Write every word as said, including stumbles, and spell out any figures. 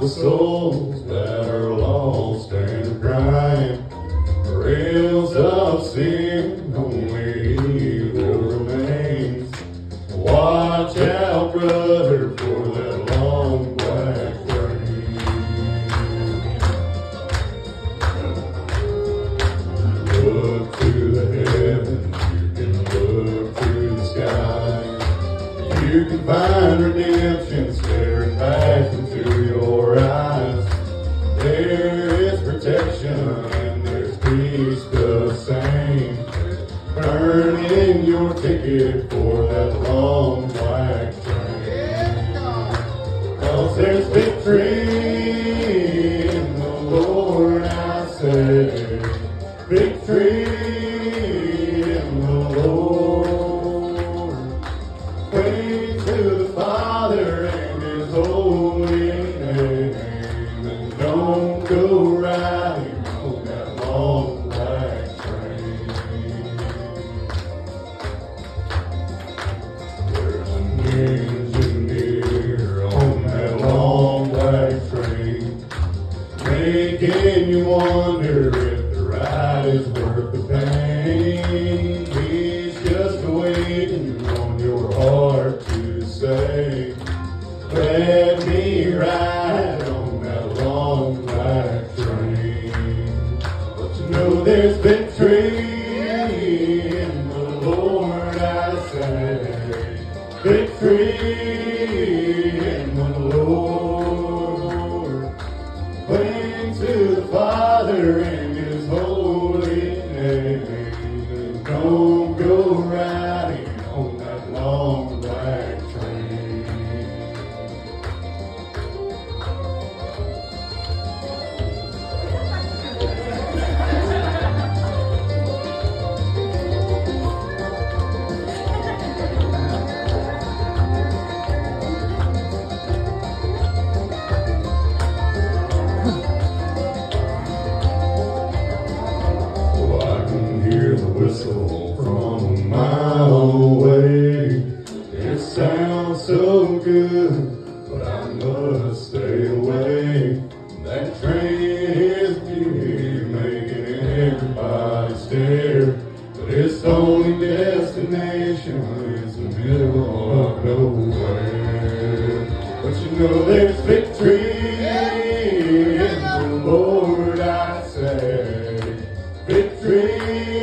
the souls that are lost and crying. Rails of sin, only evil remains. Watch out, brother, for that long black train. Look to the heavens, you can look to the sky. You can find redemption staring back into your eyes. There is protection and there's peace the same. Earning your ticket for that long black train. Cause there's victory in the Lord, I say. Victory in the Lord. Pray to the Father and His holy name. And don't go riding on that long black train. There's an engineer on that long black train, making you wonder if the ride is worth the pain. He's just waiting on your heart to say, let me ride on that long black train. But you know there's victory in the Lord, I say. Victory in the Lord. Cling to the Father in His holy name. And don't go riding on that long black train. Whistle from a mile away. It sounds so good, but I must stay away. That train is big, making everybody stare, but its only destination is the middle of nowhere. But you know there's victory in the Lord, I say. Victory